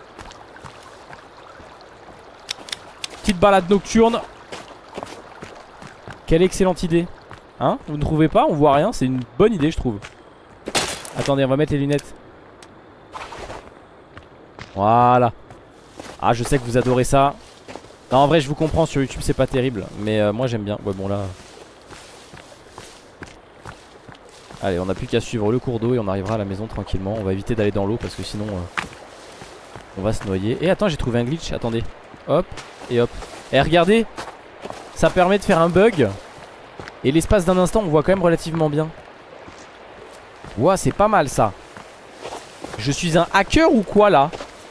Petite balade nocturne. Quelle excellente idée. Hein? Vous ne trouvez pas? On voit rien, c'est une bonne idée je trouve. Attendez on va mettre les lunettes. Voilà. Ah je sais que vous adorez ça. Non en vrai je vous comprends, sur YouTube c'est pas terrible. Mais moi j'aime bien. Ouais bon là. Allez on n'a plus qu'à suivre le cours d'eau et on arrivera à la maison tranquillement. On va éviter d'aller dans l'eau parce que sinon on va se noyer. Et attends j'ai trouvé un glitch, attendez. Hop et hop. Et regardez. Ça permet de faire un bug. Et l'espace d'un instant on voit quand même relativement bien. Ouah c'est pas mal ça. Je suis un hacker ou quoi là?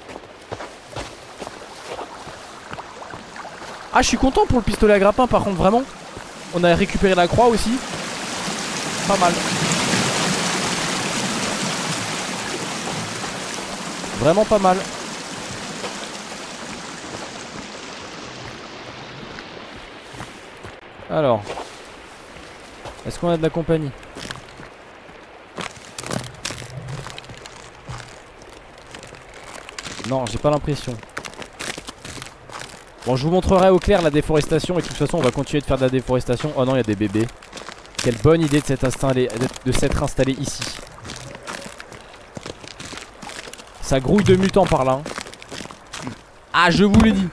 Ah je suis content pour le pistolet à grappin par contre vraiment. On a récupéré la croix aussi. Pas mal. Vraiment pas mal. Alors est-ce qu'on a de la compagnie? Non, j'ai pas l'impression. Bon, je vous montrerai au clair la déforestation. Et de toute façon, on va continuer de faire de la déforestation. Oh non, il y a des bébés. Quelle bonne idée de s'être installé ici. Ça grouille de mutants par là. Ah, je vous l'ai dit.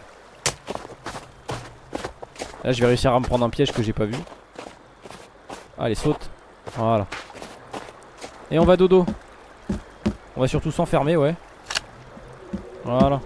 Là, je vais réussir à me prendre un piège que j'ai pas vu. Allez saute. Voilà. Et on va dodo. On va surtout s'enfermer ouais. Voilà.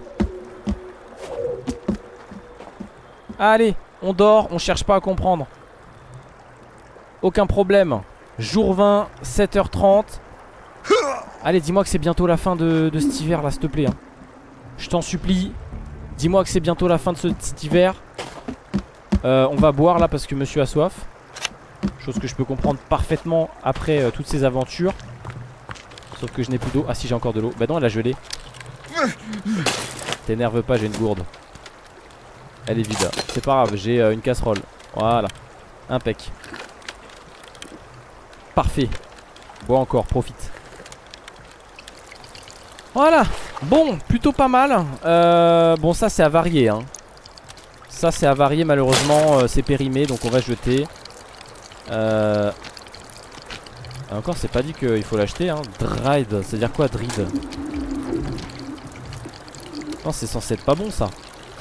Allez on dort, on cherche pas à comprendre. Aucun problème. Jour 20, 7h30. Allez dis-moi que c'est bientôt la fin de cet hiver là s'il te plaît hein. Je t'en supplie. Dis-moi que c'est bientôt la fin de cet hiver. On va boire là parce que monsieur a soif. Chose que je peux comprendre parfaitement après toutes ces aventures. Sauf que je n'ai plus d'eau. Ah si, j'ai encore de l'eau. Bah non, elle a gelé. T'énerve pas, j'ai une gourde. Elle est vide. C'est pas grave, j'ai une casserole. Voilà. Impec. Parfait. Bois encore, profite. Voilà. Bon, plutôt pas mal. Bon, ça c'est à varier hein. Ça c'est à varier, malheureusement c'est périmé, donc on va jeter. Encore, c'est pas dit qu'il faut l'acheter hein. Dried, c'est à dire quoi dried? Non, c'est censé être pas bon ça.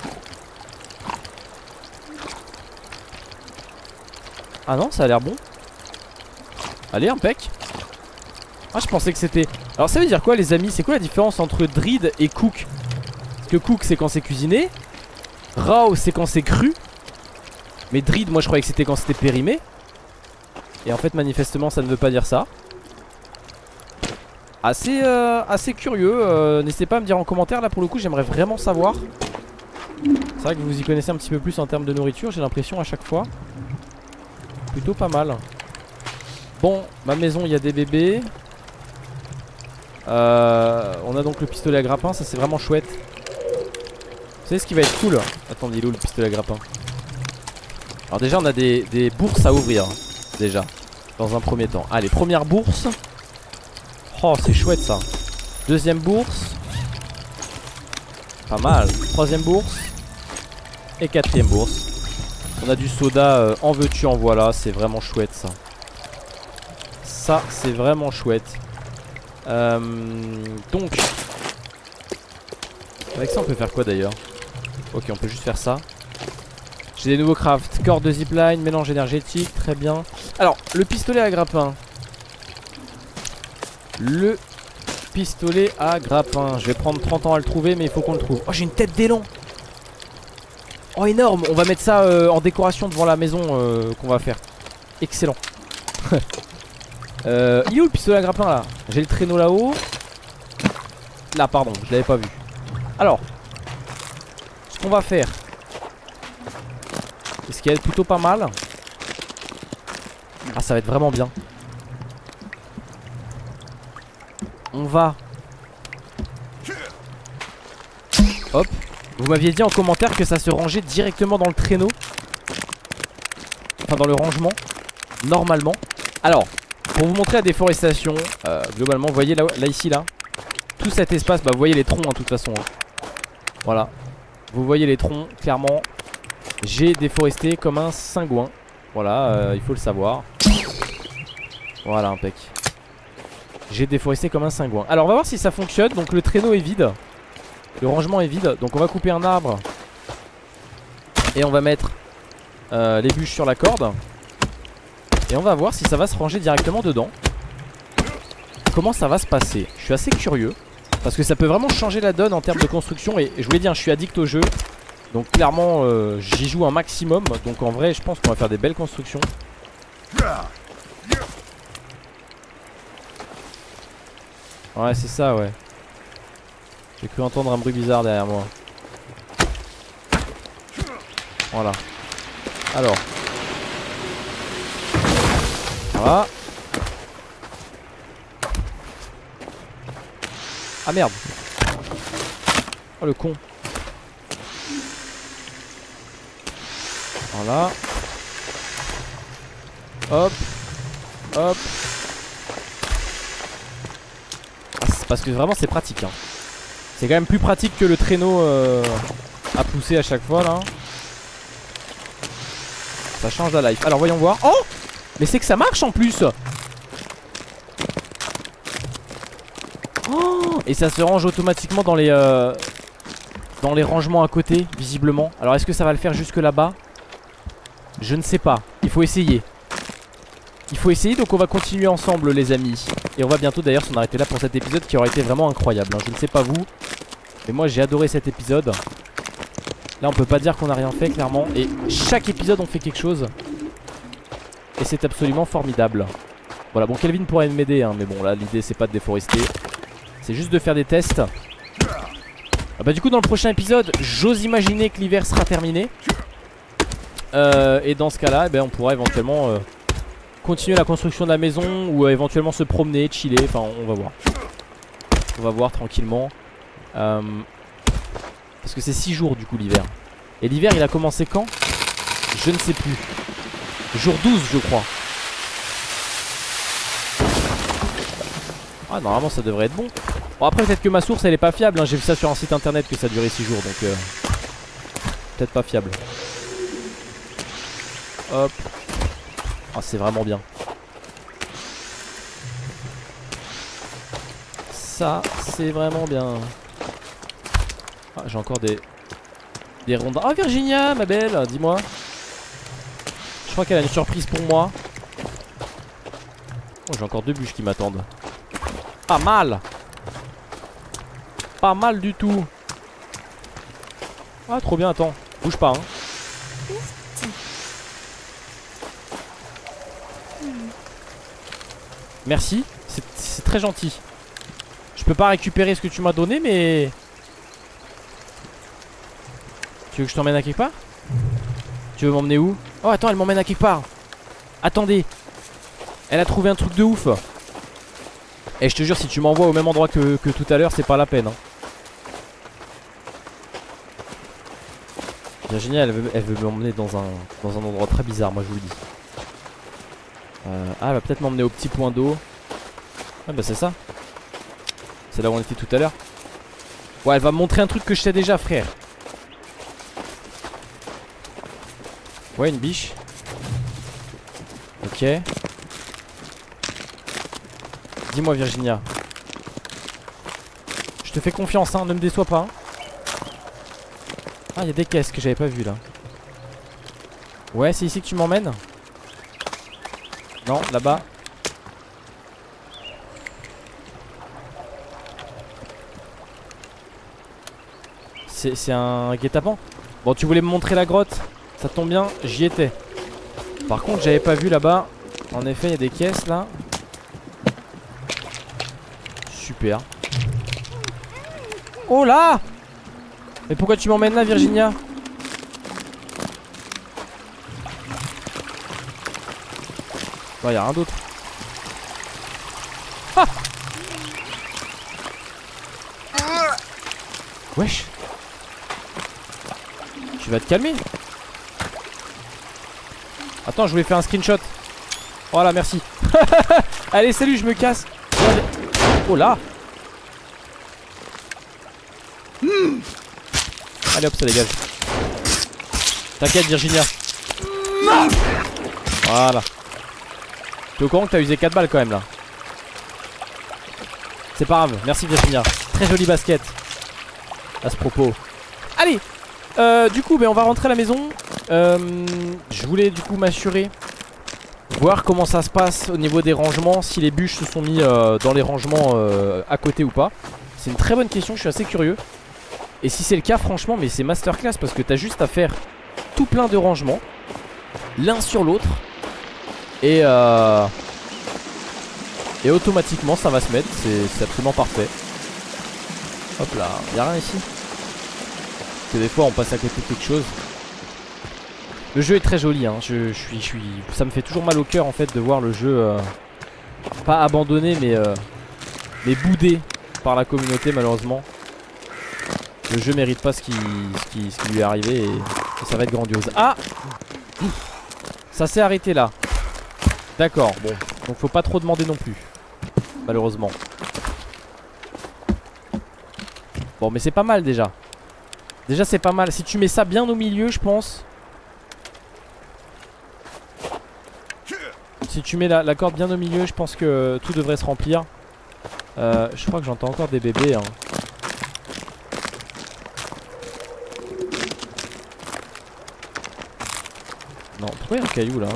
Ah non, ça a l'air bon. Allez, impec. Ah, je pensais que c'était... Alors ça veut dire quoi les amis? C'est quoi la différence entre dried et cook? Parce que cook c'est quand c'est cuisiné, raw c'est quand c'est cru. Mais dried, moi je croyais que c'était quand c'était périmé. Et en fait manifestement ça ne veut pas dire ça. Assez curieux. N'hésitez pas à me dire en commentaire. Là pour le coup j'aimerais vraiment savoir. C'est vrai que vous y connaissez un petit peu plus en termes de nourriture, j'ai l'impression à chaque fois. Plutôt pas mal. Bon, ma maison il y a des bébés. On a donc le pistolet à grappin, ça c'est vraiment chouette. Vous savez ce qui va être cool? Attendez, il est où le pistolet à grappin? Alors déjà on a des bourses à ouvrir. Déjà, dans un premier temps. Allez, première bourse. Oh, c'est chouette ça. Deuxième bourse. Pas mal. Troisième bourse. Et quatrième bourse. On a du soda, en veux-tu en voilà. C'est vraiment chouette ça. Ça c'est vraiment chouette. Donc avec ça on peut faire quoi d'ailleurs? Ok, on peut juste faire ça. J'ai des nouveaux crafts, corde de zipline, mélange énergétique, très bien. Alors, le pistolet à grappin. Le pistolet à grappin. Je vais prendre 30 ans à le trouver, mais il faut qu'on le trouve. Oh, j'ai une tête d'élan. Oh, énorme. On va mettre ça en décoration devant la maison qu'on va faire. Excellent. Il est où le pistolet à grappin là? J'ai le traîneau là-haut. Là, pardon, je l'avais pas vu. Alors, ce qu'on va faire, ce qui est plutôt pas mal. Ah, ça va être vraiment bien. On va... Hop. Vous m'aviez dit en commentaire que ça se rangeait directement dans le traîneau. Enfin dans le rangement. Normalement. Alors, pour vous montrer la déforestation, globalement, vous voyez là ici là, tout cet espace, bah vous voyez les troncs hein, de toute façon hein. Voilà. Vous voyez les troncs, clairement. J'ai déforesté comme un cingouin. Voilà, il faut le savoir. Voilà, impec. J'ai déforesté comme un cingouin. Alors on va voir si ça fonctionne. Donc le traîneau est vide. Le rangement est vide. Donc on va couper un arbre. Et on va mettre les bûches sur la corde. Et on va voir si ça va se ranger directement dedans. Comment ça va se passer? Je suis assez curieux. Parce que ça peut vraiment changer la donne en termes de construction. Et je voulais dire, je suis addict au jeu. Donc clairement j'y joue un maximum. Donc en vrai je pense qu'on va faire des belles constructions. Ouais c'est ça ouais. J'ai cru entendre un bruit bizarre derrière moi. Voilà. Alors. Voilà. Ah merde. Oh le con. Voilà. Hop. Hop. Ah, parce que vraiment c'est pratique hein. C'est quand même plus pratique que le traîneau à pousser à chaque fois là. Ça change la life. Alors voyons voir. Oh! Mais c'est que ça marche en plus. Oh! Et ça se range automatiquement dans les rangements à côté, visiblement. Alors est-ce que ça va le faire jusque là-bas? Je ne sais pas. Il faut essayer. Il faut essayer, donc on va continuer ensemble les amis. Et on va bientôt d'ailleurs s'en arrêter là pour cet épisode qui aura été vraiment incroyable hein. Je ne sais pas vous, mais moi j'ai adoré cet épisode. Là on peut pas dire qu'on a rien fait clairement. Et chaque épisode on fait quelque chose. Et c'est absolument formidable. Voilà, bon Kelvin pourrait m'aider hein, mais bon là l'idée c'est pas de déforester. C'est juste de faire des tests. Ah bah du coup dans le prochain épisode j'ose imaginer que l'hiver sera terminé. Et dans ce cas là on pourra éventuellement continuer la construction de la maison. Ou éventuellement se promener, chiller. Enfin on va voir. On va voir tranquillement. Parce que c'est 6 jours du coup l'hiver. Et l'hiver il a commencé quand? Je ne sais plus. Jour 12 je crois. Ah normalement ça devrait être bon. Bon après peut-être que ma source elle est pas fiable hein. J'ai vu ça sur un site internet que ça durait 6 jours. Donc peut-être pas fiable. Hop. Ah c'est vraiment bien. Ça c'est vraiment bien. Ah j'ai encore des rondins. Ah Virginia ma belle, dis-moi. Je crois qu'elle a une surprise pour moi. Oh j'ai encore 2 bûches qui m'attendent. Pas mal. Pas mal du tout. Ah trop bien, attends. Bouge pas hein. Merci, c'est très gentil. Je peux pas récupérer ce que tu m'as donné mais... Tu veux que je t'emmène à quelque part? Tu veux m'emmener où? Oh attends, elle m'emmène à quelque part. Attendez. Elle a trouvé un truc de ouf. Et je te jure si tu m'envoies au même endroit que tout à l'heure c'est pas la peine hein. Virginie elle veut m'emmener dans un endroit très bizarre, moi je vous le dis. Ah elle va peut-être m'emmener au petit point d'eau. Ah bah c'est ça. C'est là où on était tout à l'heure. Ouais elle va me montrer un truc que je sais déjà frère. Ouais une biche. Ok. Dis-moi Virginia. Je te fais confiance hein, ne me déçois pas hein. Ah il y a des caisses que j'avais pas vues là. Ouais c'est ici que tu m'emmènes? Non là-bas. C'est un guet-apens. Bon tu voulais me montrer la grotte. Ça tombe bien j'y étais. Par contre j'avais pas vu là-bas. En effet il y a des caisses là. Super. Oh là! Mais pourquoi tu m'emmènes là Virginia? Oh y'a rien d'autre. Ah! Wesh. Tu vas te calmer. Attends je voulais faire un screenshot. Voilà merci. Allez salut je me casse. Oh là. Allez hop ça dégage. T'inquiète Virginia. Voilà. T'es au courant que t'as usé 4 balles quand même là. C'est pas grave, merci Virginia. Très joli basket. À ce propos. Allez du coup on va rentrer à la maison. Je voulais du coup m'assurer, voir comment ça se passe au niveau des rangements. Si les bûches se sont mis dans les rangements à côté ou pas. C'est une très bonne question, je suis assez curieux. Et si c'est le cas franchement mais c'est masterclass. Parce que t'as juste à faire tout plein de rangements l'un sur l'autre. Et automatiquement ça va se mettre. C'est absolument parfait. Hop là, y'a rien ici. Parce que des fois on passe à côté de quelque chose. Le jeu est très joli hein. Ça me fait toujours mal au cœur en fait de voir le jeu pas abandonné mais boudé par la communauté malheureusement. Le jeu mérite pas ce qui lui est arrivé et ça va être grandiose. Ah! Ça s'est arrêté là. D'accord, bon. Donc faut pas trop demander non plus. Malheureusement. Bon mais c'est pas mal déjà. Déjà c'est pas mal. Si tu mets ça bien au milieu je pense. Si tu mets la corde bien au milieu je pense que tout devrait se remplir. Je crois que j'entends encore des bébés hein. Non, pourquoi il y a un caillou là?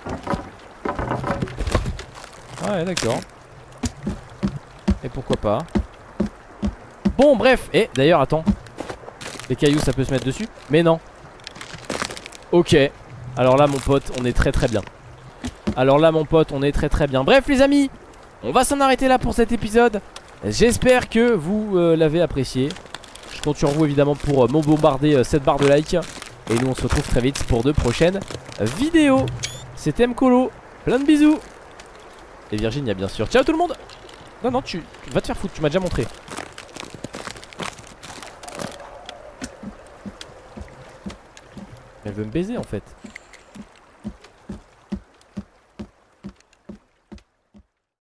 Ouais d'accord. Et pourquoi pas. Bon bref. Et d'ailleurs attends. Les cailloux ça peut se mettre dessus. Mais non. Ok. Alors là mon pote on est très très bien. Alors là mon pote on est très très bien. Bref les amis, on va s'en arrêter là pour cet épisode. J'espère que vous l'avez apprécié. Je compte sur vous évidemment pour me bombarder cette barre de like. Et nous on se retrouve très vite pour de prochaines vidéos. C'était Mkolo, plein de bisous. Et Virginia bien sûr. Ciao tout le monde. Non non tu vas te faire foutre, tu m'as déjà montré. Elle veut me baiser en fait.